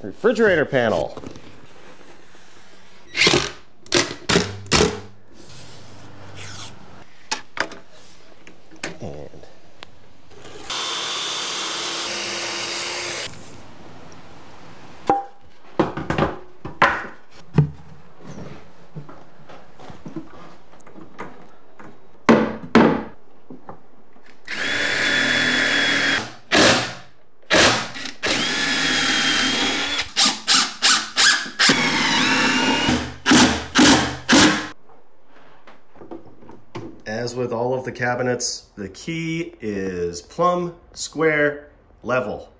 refrigerator panel. And as with all of the cabinets, the key is plumb, square, level.